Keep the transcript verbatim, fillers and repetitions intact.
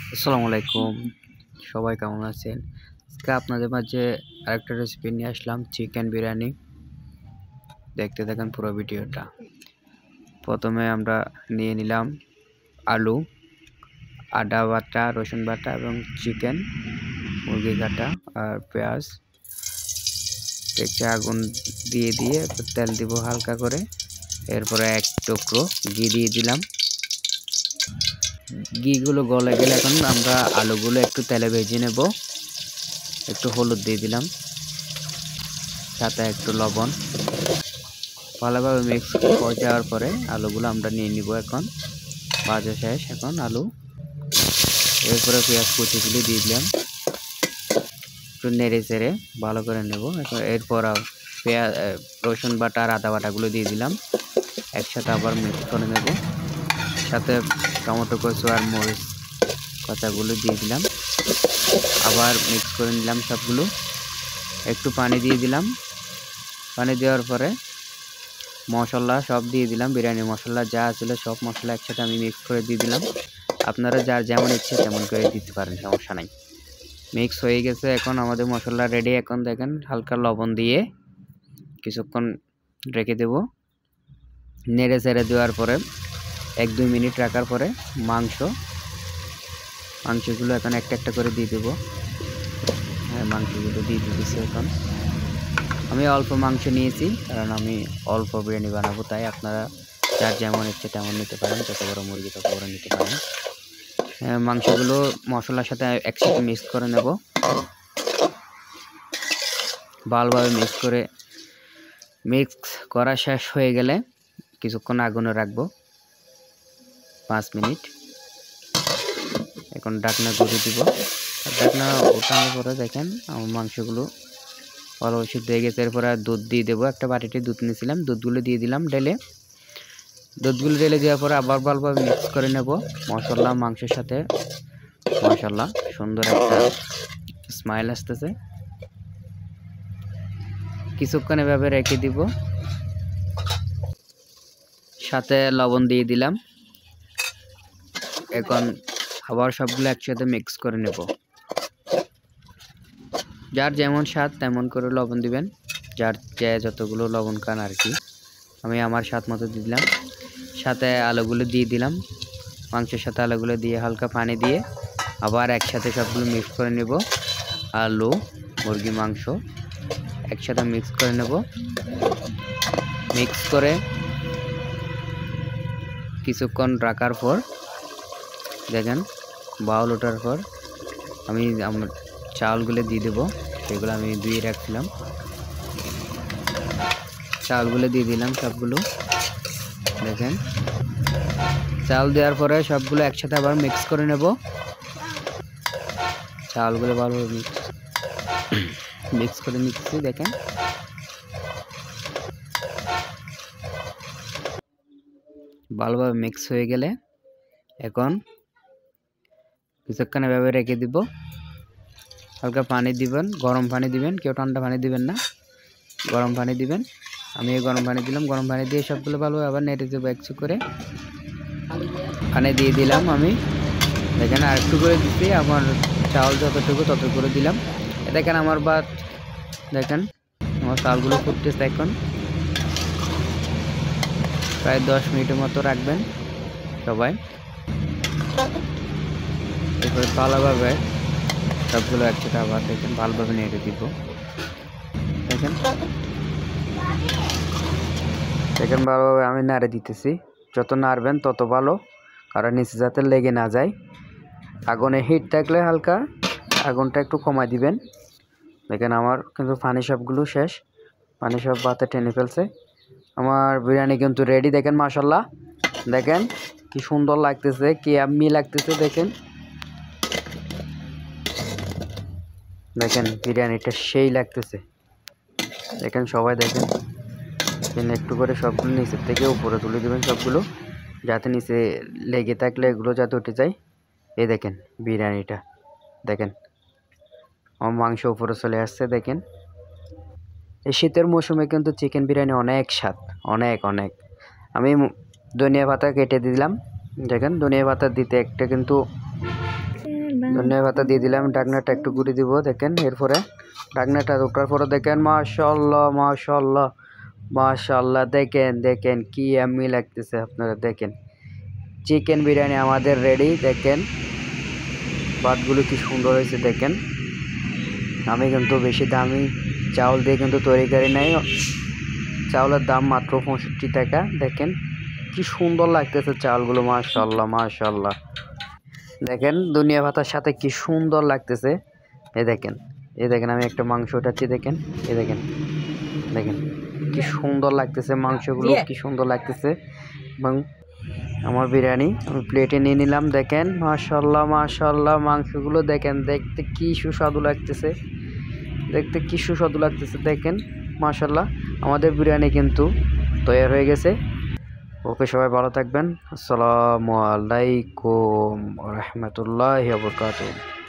আসসালামু আলাইকুম, সবাই কেমন আছেন? আজকে আপনাদের মাঝে আরেকটা রেসিপি নিয়ে আসলাম, চিকেন বিরিয়ানি। দেখতে থাকেন পুরো ভিডিওটা। প্রথমে আমরা নিয়ে নিলাম আলু, আদা বাটা, রসুন বাটা এবং চিকেন, মুরগি কাটা আর পেঁয়াজ। একটু আগুন দিয়ে দিয়ে তেল দিব হালকা করে, এরপরে এক টুকরো ঘি দিয়ে দিলাম। ঘিগুলো গলে গেলে এখন আমরা আলুগুলো একটু তেলে ভেজে নেব। একটু হলুদ দিয়ে দিলাম, সাথে একটু লবণ। ভালোভাবে মিক্স হয়ে যাওয়ার পরে আলুগুলো আমরা নিয়ে নিব। এখন ভাজা শেষ, এখন আলু, এরপরে পেঁয়াজ কুচিগুলো দিয়ে দিলাম, একটু নেড়ে চেড়ে ভালো করে নেব। এরপর পেঁয়াজ, রসুন বাটা আর আদা বাটাগুলো দিয়ে দিলাম, একসাথে আবার মিক্স করে নেব। সাথে টমেটো কচু আর মরিচ কাঁচাগুলো দিয়ে দিলাম, আবার মিক্স করে নিলাম সবগুলো। একটু পানি দিয়ে দিলাম, পানি দেওয়ার পরে মশলা সব দিয়ে দিলাম। বিরিয়ানি মশলা যা ছিল সব মশলা একসাথে আমি মিক্স করে দিয়ে দিলাম। আপনারা যার যেমন ইচ্ছে তেমন করে দিতে পারেন, সমস্যা নাই। মিক্স হয়ে গেছে, এখন আমাদের মশলা রেডি। এখন দেখেন হালকা লবণ দিয়ে কিছুক্ষণ রেখে দেব। নেড়ে চেড়ে দেওয়ার পরে এক দুই মিনিট রাখার পরে মাংস মাংসগুলো এখন একটা একটা করে দিয়ে দেবো। হ্যাঁ, মাংসগুলো দিয়ে দিতেছি। এখন আমি অল্প মাংস নিয়েছি, কারণ আমি অল্প বিরিয়ানি বানাবো, তাই আপনারা যার যেমন ইচ্ছে তেমন নিতে পারেন। যত বড় মুরগি তত বড় নিতে পারেন। মাংসগুলো মশলার সাথে একসাথে মিক্স করে নেব। ভালোভাবে মিক্স করে মিক্স করা শেষ হয়ে গেলে কিছুক্ষণ আগুনে রাখবো, পাঁচ মিনিট। এখন ঢাকনা গুঁড়ি দিব। ঢাকনা ওঠানোর পরে দেখেন আমার মাংসগুলো ভালো সিদ্ধ হয়ে গেছে। এরপরে দুধ দিয়ে দেবো। একটা বাটিতে দুধ নিয়েছিলাম, দুধগুলো দিয়ে দিলাম ঢেলে। দুধগুলো ঢেলে দেওয়ার পরে আবার ভালোভাবে মিক্স করে নেব মশলা মাংসের সাথে। মাশাআল্লাহ, সুন্দর একটা স্মাইল আসতেছে। কিছুক্ষণ এভাবে রেখে দিব। সাথে লবণ দিয়ে দিলাম। এখন আবার সবগুলো একসাথে মিক্স করে নেব। যার যেমন স্বাদ তেমন করে লবণ দিবেন, যার যে যতগুলো লবণ খান আর কি। আমি আমার স্বাদ মতো দিয়ে দিলাম। সাথে আলুগুলো দিয়ে দিলাম, মাংসের সাথে আলুগুলো দিয়ে হালকা পানি দিয়ে আবার একসাথে সবগুলো মিক্স করে নেব। আলু, মুরগি মাংস একসাথে মিক্স করে নেব। মিক্স করে কিছুক্ষণ রাখার পর দেখেন বাউল ওঠার পর আমি আমার চাউলগুলো দিয়ে দেবো। সেগুলো আমি ধুয়ে রাখছিলাম, চাউলগুলো দিয়ে দিলাম সবগুলো। দেখেন চাল দেওয়ার পরে সবগুলো একসাথে আবার মিক্স করে নেব। চাউলগুলো ভালোভাবে মিক্স মিক্স করে নিচ্ছি। দেখেন ভালোভাবে মিক্স হয়ে গেলে এখন কিছুক্ষণ এভাবে রেখে দিব। হালকা পানি দিবেন, গরম পানি দিবেন, কেউ ঠান্ডা পানি দিবেন না, গরম পানি দিবেন। আমি এই গরম পানি দিলাম। গরম পানি দিয়ে সবগুলো ভালোভাবে আবার নেড়ে দেবো একটু করে। পানি দিয়ে দিলাম আমি, দেখেন আর একটু করে দিচ্ছি। আমার চাউল যতটুকু তত করে দিলাম। দেখেন আমার ভাত, দেখেন আমার চাউলগুলো ফুটতেছে। এখন প্রায় দশ মিনিটের মতো রাখবেন সবাই। এরপরে ভালোভাবে সবগুলো একসাথে আবার দেখেন ভালোভাবে নেড়ে দিব। দেখেন দেখেন ভালোভাবে আমি নাড়ে দিতেছি। যত নাড়বেন তত ভালো, কারণ নিচে যাতে লেগে না যায়। আগুনে হিট থাকলে হালকা আগুনটা একটু কমাই দিবেন। দেখেন আমার কিন্তু পানি সবগুলো শেষ, পানি সব ভাতে টেনে ফেলছে। আমার বিরিয়ানি কিন্তু রেডি। দেখেন মাশাআল্লাহ, দেখেন কি সুন্দর লাগতেছে, কি আম্মি লাগতেছে। দেখেন দেখেন বিরিয়ানিটা সেই লাগতেছে। দেখেন সবাই দেখেন একটু করে সবগুলো নিচের থেকে উপরে তুলে দেবেন সবগুলো, যাতে নিচে লেগে থাকলে এগুলো যাতে উঠে যায়। এই দেখেন বিরিয়ানিটা, দেখেন আমার মাংস উপরে চলে আসছে। দেখেন এই শীতের মৌসুমে কিন্তু চিকেন বিরিয়ানি অনেক স্বাদ, অনেক অনেক। আমি ধনিয়া পাতা কেটে দিলাম। দেখেন ধনিয়া পাতা দিতে একটা কিন্তু ধনিয়া পাতা দিয়ে দিলাম, ঢাকনাটা একটু ঘুরিয়ে দিব দেখেন। এরপরে ঢাকনাটা ওঠার পরে দেখেন মাশাআল্লাহ মাশাআল্লাহ মাশাআল্লাহ, দেখেন দেখেন কি ইয়াম্মি লাগতেছে। আপনারা দেখেন চিকেন বিরিয়ানি আমাদের রেডি। দেখেন ভাতগুলো কি সুন্দর হয়েছে দেখেন। আমি কিন্তু বেশি দামি চাউল দিয়ে কিন্তু তৈরি করি নাই, চাউলের দাম মাত্র পঁয়ষট্টি টাকা। দেখেন কি সুন্দর লাগতেছে চাউলগুলো, মাশাআল্লাহ মাশাআল্লাহ। দেখেন ধনিয়া পাতার সাথে কি সুন্দর লাগতেছে। এই দেখেন এই দেখেন আমি একটা মাংস উঠাচ্ছি, দেখেন এই দেখেন দেখেন কি সুন্দর লাগতেছে, মাংসগুলো কি সুন্দর লাগতেছে। এবং আমার বিরিয়ানি আমি প্লেটে নিয়ে নিলাম। দেখেন মাশাআল্লাহ মাশাআল্লাহ, মাংসগুলো দেখেন দেখতে কি সুস্বাদু লাগতেছে, দেখতে কি সুস্বাদু লাগতেছে। দেখেন মাশাআল্লাহ, আমাদের বিরিয়ানি কিন্তু তৈরি হয়ে গেছে। ওকে, সবাই ভালো থাকবেন। আসসালামু আলাইকুম ওয়া রাহমাতুল্লাহি ওয়া বারাকাতুহু।